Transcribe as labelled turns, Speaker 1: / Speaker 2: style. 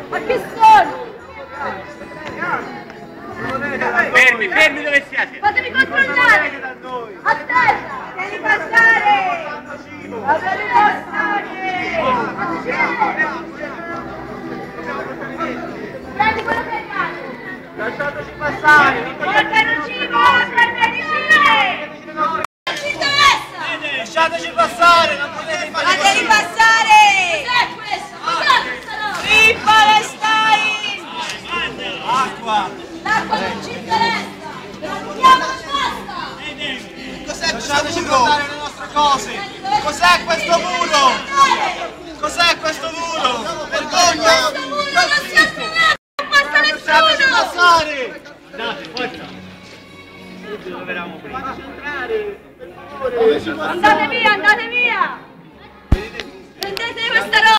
Speaker 1: Ma chi sono?
Speaker 2: Fermi, fermi dove siete!
Speaker 1: Fatemi controllare! A terra! Devi passare! Devi passare! Prendi quello che hai dato!
Speaker 3: Lasciateci passare!
Speaker 1: Portanucino! Prendeteci! Non ci interessa!
Speaker 3: Lasciateci passare! Non potete fare così!
Speaker 1: Fateli passare! Cos'è questo? Cos'è questa roba? Free Palestine!
Speaker 3: Acqua!
Speaker 1: L'acqua non ci interessa! Andiamo e basta!
Speaker 3: Cos'è lasciateci portare le nostre cose! Cos'è questo muro? Cos'è questo muro? Vergogna!
Speaker 1: Questo muro non si attraversa! Non passa
Speaker 3: Lasciateci
Speaker 1: nessuno!
Speaker 3: passare!
Speaker 2: Date, forza! Dove eravamo prima?
Speaker 3: Fateci entrare! Per favore!
Speaker 1: Andate